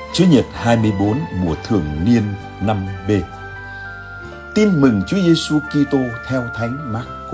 Chúa Nhật 24 mùa thường niên năm B. Tin mừng Chúa Giêsu Kitô theo Thánh Mác-cô.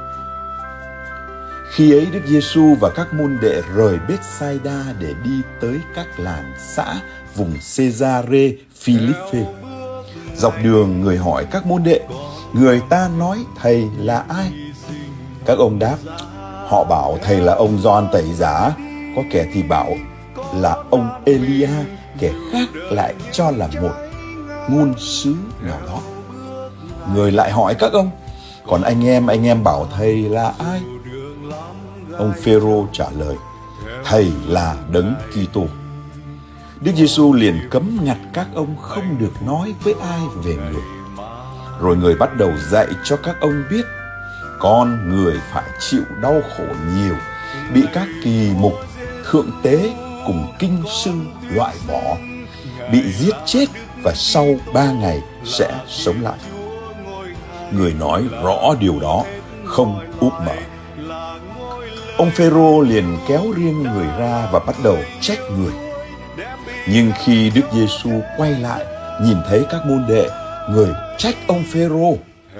Khi ấy Đức Giêsu và các môn đệ rời Bết-sai-đa để đi tới các làng xã vùng Cê-sa-rê Phi-líp-phê. Dọc đường người hỏi các môn đệ: người ta nói thầy là ai? Các ông đáp: họ bảo thầy là ông Gioan Tẩy Giả, có kẻ thì bảo là ông Elia, kẻ khác lại cho là một ngôn sứ nào đó. Người lại hỏi các ông: còn anh em bảo thầy là ai? Ông Phêrô trả lời: thầy là Đấng Kitô. Đức Giêsu liền cấm ngặt các ông không được nói với ai về người. Rồi người bắt đầu dạy cho các ông biết con người phải chịu đau khổ nhiều, bị các kỳ mục, thượng tế cùng kinh sư loại bỏ, bị giết chết và sau 3 ngày sẽ sống lại. Người nói rõ điều đó, không úp mở. Ông Phêrô liền kéo riêng người ra và bắt đầu trách người. Nhưng khi Đức Giêsu quay lại, nhìn thấy các môn đệ, người trách ông Phêrô: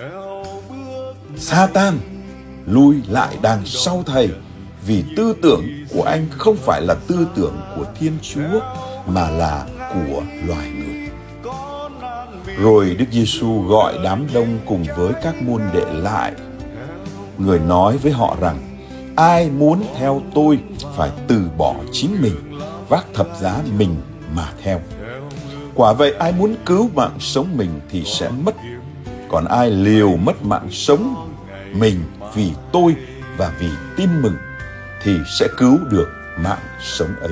Sa-tan, lui lại đằng sau thầy, vì tư tưởng của anh không phải là tư tưởng của Thiên Chúa mà là của loài người. Rồi Đức Giêsu gọi đám đông cùng với các môn đệ lại. Người nói với họ rằng: ai muốn theo tôi phải từ bỏ chính mình, vác thập giá mình mà theo. Quả vậy, ai muốn cứu mạng sống mình thì sẽ mất, còn ai liều mất mạng sống mình vì tôi và vì tin mừng thì sẽ cứu được mạng sống ấy.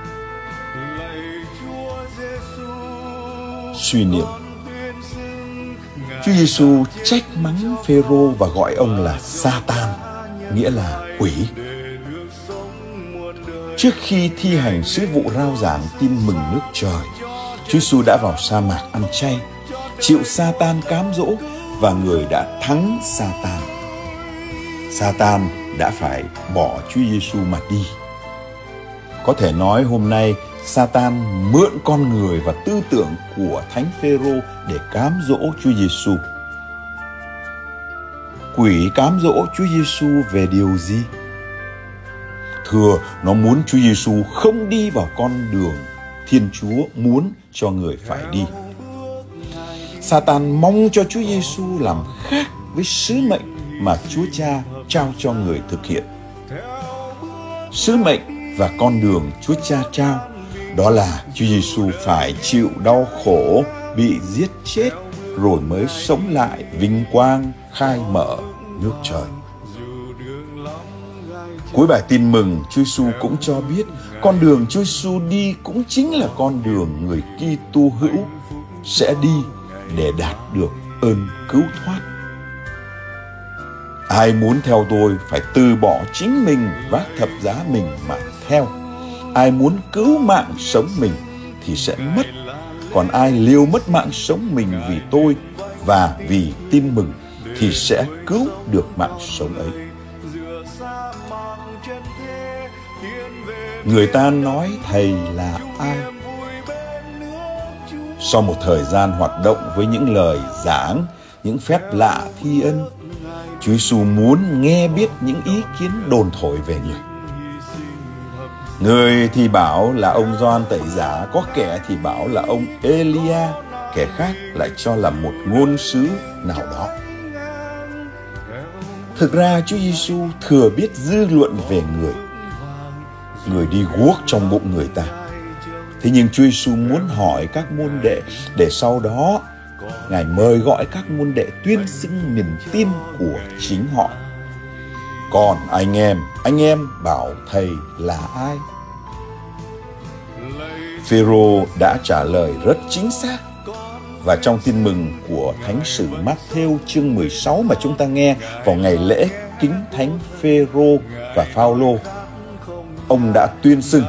Suy niệm. Chúa Giêsu trách mắng Phêrô và gọi ông là Sa-tan, nghĩa là quỷ. Trước khi thi hành sứ vụ rao giảng tin mừng nước trời, Chúa Giêsu đã vào sa mạc ăn chay, chịu Sa-tan cám dỗ và người đã thắng Sa-tan. Sa-tan đã phải bỏ Chúa Giêsu mà đi. Có thể nói hôm nay Sa-tan mượn con người và tư tưởng của Thánh Phêrô để cám dỗ Chúa Giêsu. Quỷ cám dỗ Chúa Giêsu về điều gì? Thưa, nó muốn Chúa Giêsu không đi vào con đường Thiên Chúa muốn cho người phải đi. Sa-tan mong cho Chúa Giêsu làm khác với sứ mệnh mà Chúa Cha trao cho người thực hiện. Sứ mệnh và con đường Chúa Cha trao đó là Chúa Giêsu phải chịu đau khổ, bị giết chết rồi mới sống lại vinh quang khai mở nước trời. Cuối bài tin mừng, Chúa Giêsu cũng cho biết con đường Chúa Giêsu đi cũng chính là con đường người Kitô hữu sẽ đi để đạt được ơn cứu thoát. Ai muốn theo tôi phải từ bỏ chính mình, vác thập giá mình mà theo. Ai muốn cứu mạng sống mình thì sẽ mất, còn ai liều mất mạng sống mình vì tôi và vì tin mừng thì sẽ cứu được mạng sống ấy. Người ta nói thầy là ai? Sau một thời gian hoạt động với những lời giảng, những phép lạ thi ân, Chúa Giêsu muốn nghe biết những ý kiến đồn thổi về người. Người thì bảo là ông Gioan Tẩy Giả, có kẻ thì bảo là ông Elia, kẻ khác lại cho là một ngôn sứ nào đó. Thực ra Chúa Giêsu thừa biết dư luận về người. Người đi guốc trong bụng người ta. Thế nhưng Chúa Giêsu muốn hỏi các môn đệ để sau đó Ngài mời gọi các môn đệ tuyên xưng niềm tin của chính họ. Còn anh em bảo thầy là ai? Phêrô đã trả lời rất chính xác. Và trong tin mừng của Thánh sử Mát-thêu chương 16 mà chúng ta nghe vào ngày lễ kính Thánh Phêrô và Phao-lô, ông đã tuyên xưng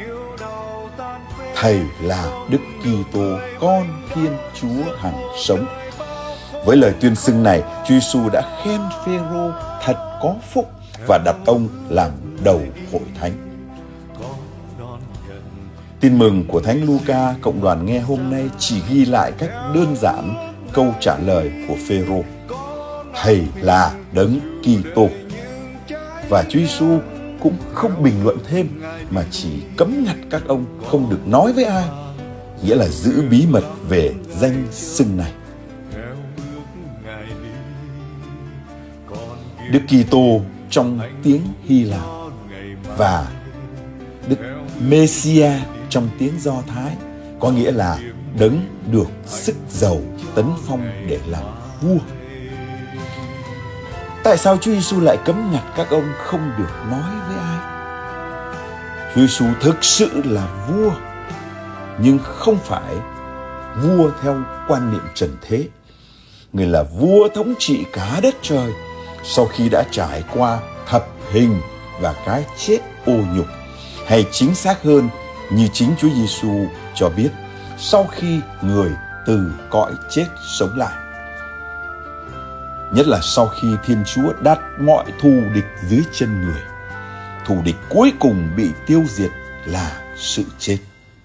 thầy là Đức Kitô, con Thiên Chúa hằng sống. Với lời tuyên xưng này, Chúa Giêsu đã khen Phêrô thật có phúc và đặt ông làm đầu hội thánh. Tin mừng của Thánh Luca cộng đoàn nghe hôm nay chỉ ghi lại cách đơn giản câu trả lời của Phêrô: Thầy là Đấng Kitô. Và Chúa Giêsu cũng không bình luận thêm mà chỉ cấm ngặt các ông không được nói với ai, nghĩa là giữ bí mật về danh xưng này. Đức Kitô trong tiếng Hy Lạp và Đức Messia trong tiếng Do Thái có nghĩa là đấng được sức giàu tấn phong để làm vua. Tại sao Chúa Giêsu lại cấm ngặt các ông không được nói với ai? Chúa Giêsu thực sự là vua, nhưng không phải vua theo quan niệm trần thế. Người là vua thống trị cả đất trời sau khi đã trải qua thập hình và cái chết ô nhục, hay chính xác hơn như chính Chúa Giêsu cho biết, sau khi người từ cõi chết sống lại. Nhất là sau khi Thiên Chúa đặt mọi thù địch dưới chân người. Thù địch cuối cùng bị tiêu diệt là sự chết.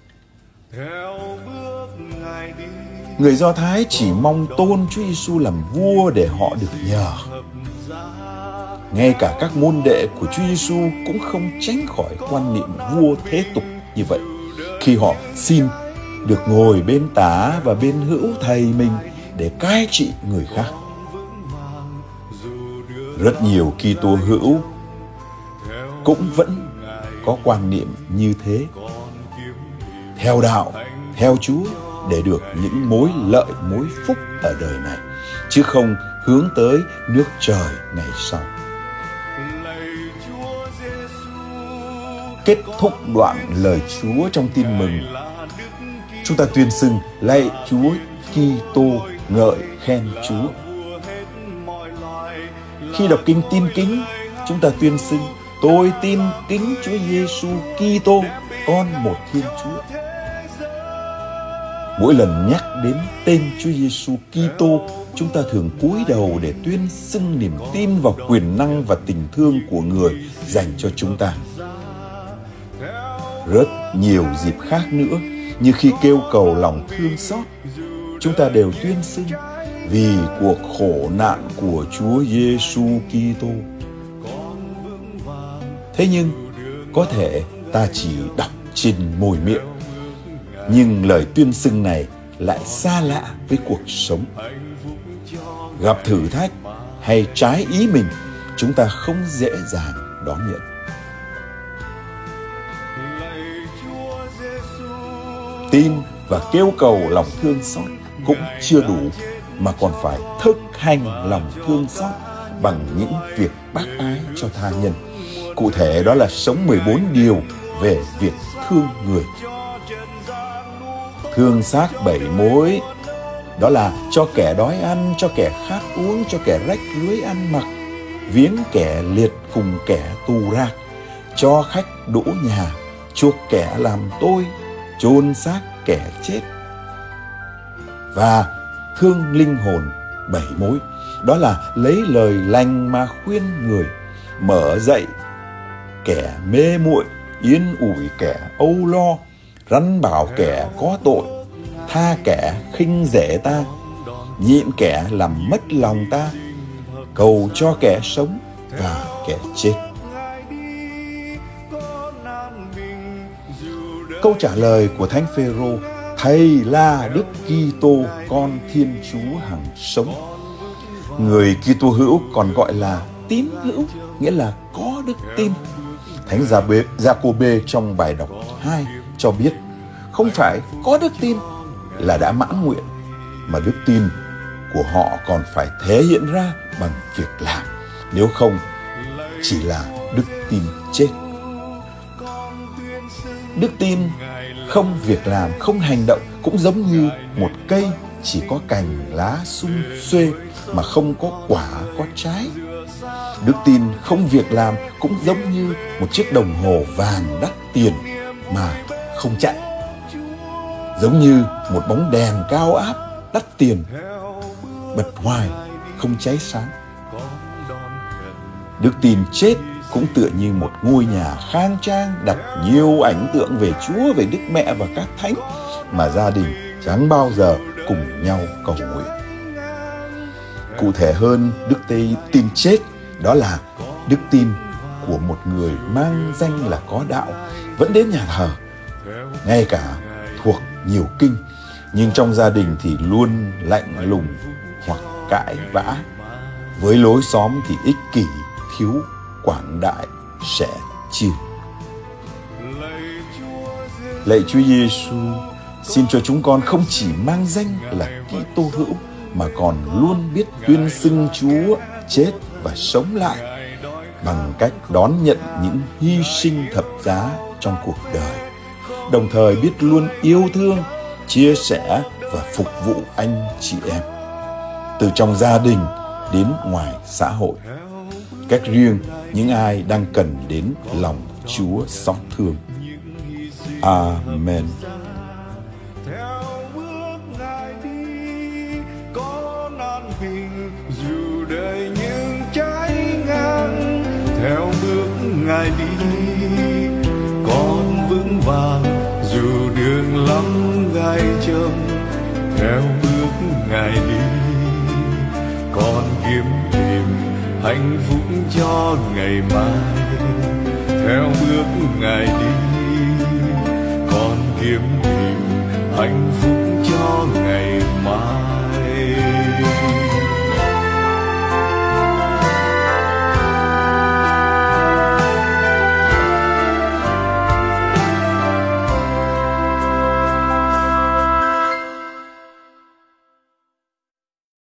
Người Do Thái chỉ mong tôn Chúa Giêsu làm vua để họ được nhờ. Ngay cả các môn đệ của Chúa Giêsu cũng không tránh khỏi quan niệm vua thế tục như vậy, khi họ xin được ngồi bên tả và bên hữu thầy mình để cai trị người khác. Rất nhiều Kitô hữu cũng vẫn có quan niệm như thế, theo đạo, theo Chúa để được những mối lợi, mối phúc ở đời này, chứ không hướng tới nước trời ngày sau. Kết thúc đoạn lời Chúa trong Tin mừng, chúng ta tuyên xưng: Lạy Chúa Kitô, ngợi khen Chúa. Khi đọc kinh Tin Kính, chúng ta tuyên xưng: Tôi tin kính Chúa Giêsu Kitô, Con một Thiên Chúa. Mỗi lần nhắc đến tên Chúa Giêsu Kitô, chúng ta thường cúi đầu để tuyên xưng niềm tin vào quyền năng và tình thương của Người dành cho chúng ta. Rất nhiều dịp khác nữa, như khi kêu cầu lòng thương xót, chúng ta đều tuyên xưng: Vì cuộc khổ nạn của Chúa Giêsu Kitô. Thế nhưng, có thể ta chỉ đọc trên môi miệng, nhưng lời tuyên xưng này lại xa lạ với cuộc sống. Gặp thử thách hay trái ý mình, chúng ta không dễ dàng đón nhận. Tin và kêu cầu lòng thương xót cũng chưa đủ, mà còn phải thực hành lòng thương xót bằng những việc bác ái cho tha nhân. Cụ thể đó là sống 14 điều về việc thương người. Thương xác 7 mối, đó là cho kẻ đói ăn, cho kẻ khát uống, cho kẻ rách rưới ăn mặc, viếng kẻ liệt cùng kẻ tù rạc, cho khách đỗ nhà, chuộc kẻ làm tôi, chôn xác kẻ chết. Và thương linh hồn 7 mối, đó là lấy lời lành mà khuyên người, mở dậy kẻ mê muội, yên ủi kẻ âu lo, răn bảo kẻ có tội, tha kẻ khinh rẻ ta, nhịn kẻ làm mất lòng ta, cầu cho kẻ sống và kẻ chết. Câu trả lời của Thánh Phêrô: Thầy là Đức Kitô, Con Thiên Chúa hằng sống. Người Kitô hữu còn gọi là tín hữu, nghĩa là có đức tin. Thánh Giacôbê trong bài đọc 2 cho biết, không phải có đức tin là đã mãn nguyện, mà đức tin của họ còn phải thể hiện ra bằng việc làm, nếu không chỉ là đức tin chết. Đức tin không việc làm, không hành động cũng giống như một cây chỉ có cành lá sum xuê mà không có quả có trái. Đức tin không việc làm cũng giống như một chiếc đồng hồ vàng đắt tiền mà không chạy, giống như một bóng đèn cao áp đắt tiền bật hoài không cháy sáng. Đức tin chết cũng tựa như một ngôi nhà khang trang đặt nhiều ảnh tượng về Chúa, về Đức Mẹ và các thánh mà gia đình chẳng bao giờ cùng nhau cầu nguyện. Cụ thể hơn, đức tin chết đó là đức tin của một người mang danh là có đạo vẫn đến nhà thờ, ngay cả thuộc nhiều kinh, nhưng trong gia đình thì luôn lạnh lùng hoặc cãi vã. Với lối xóm thì ích kỷ, thiếu quảng đại, sẻ chia. Lạy Chúa Giêsu, xin cho chúng con không chỉ mang danh là Kitô hữu mà còn luôn biết tuyên xưng Chúa chết và sống lại bằng cách đón nhận những hy sinh thập giá trong cuộc đời, đồng thời biết luôn yêu thương, chia sẻ và phục vụ anh chị em, từ trong gia đình đến ngoài xã hội, cách riêng những ai đang cần đến lòng Chúa xót thương. Amen. Dù đời những trái ngang, theo bước Ngài đi con vững vàng. Dù đường lắm gai châm, theo bước Ngài đi con kiếm tìm hạnh phúc cho ngày mai. Theo bước Ngài đi con kiếm tìm hạnh phúc cho ngày mai.